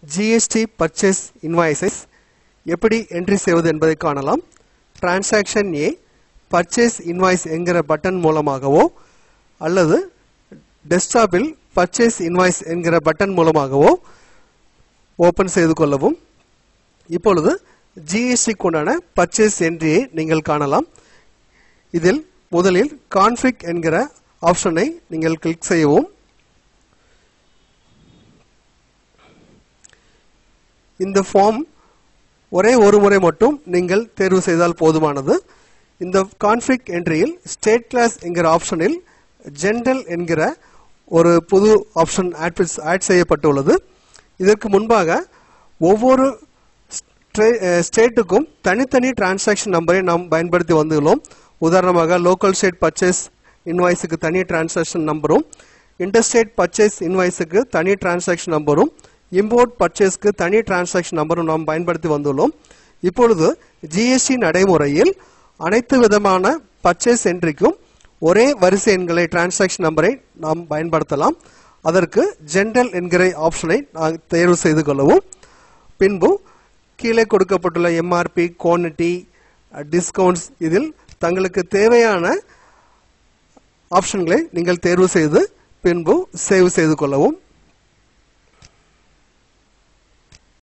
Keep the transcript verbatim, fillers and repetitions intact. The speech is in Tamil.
G S T purchase invoices எப்படி என்ட்ரி செய்வது என்பதை காணலாம். Transaction A purchase invoice என்கிற பட்டன் மூலமாகவோ அல்லது டெஸ்க்டாப்பில் purchase invoice என்கிற பட்டன் மூலமாகவோ ஓபன் செய்து கொள்ளவும். இப்பொழுது G S T கொண்டான purchase entry-யை நீங்கள் காணலாம். இதில் முதலில் config என்கிற ஆப்ஷனை நீங்கள் கிளிக் செய்யவும். இந்த ஃபார்ம் ஒரே ஒரு முறை மட்டும் நீங்கள் தேர்வு செய்தால் போதுமானது. இந்த config entry-யில் state class என்கிற ஆப்ஷனில் general என்கிற ஒரு புது ஆப்ஷன் ஆட் செய்யப்பட்டுள்ளது. இதற்கு முன்பாக ஒவ்வொரு ஸ்டேட்டுக்கும் தனித்தனி டிரான்சாக்ஷன் நம்பரை நாம் பயன்படுத்தி வந்துள்ளோம். உதாரணமாக லோக்கல் ஸ்டேட் பர்ச்சேஸ் இன்வாய்ஸுக்கு தனி டிரான்சாக்ஷன் நம்பரும், இன்டர்ஸ்டேட் பர்ச்சேஸ் இன்வாய்ஸுக்கு தனி டிரான்சாக்ஷன் நம்பரும், இம்போர்ட் பர்ச்சேஸ்க்கு தனி டிரான்சாக்ஷன் நம்பரும் நாம் பயன்படுத்தி வந்துள்ளோம். இப்பொழுது G S T நடைமுறையில் அனைத்து விதமான பர்ச்சேஸ் என்ட்ரிக்கும் ஒரே வரிசை எண்களை டிரான்சாக்ஷன் நம்பரை நாம் பயன்படுத்தலாம். அதற்கு ஜெனரல் என்கிற ஆப்ஷனை நாம் தேர்வு செய்து கொள்ளவும். பின்பு கீழே கொடுக்கப்பட்டுள்ள M R P, quantity, discounts இதில் தங்களுக்கு தேவையான ஆப்ஷன்களை நீங்கள் தேர்வு செய்து பின்பு சேவ் செய்து கொள்ளவும்.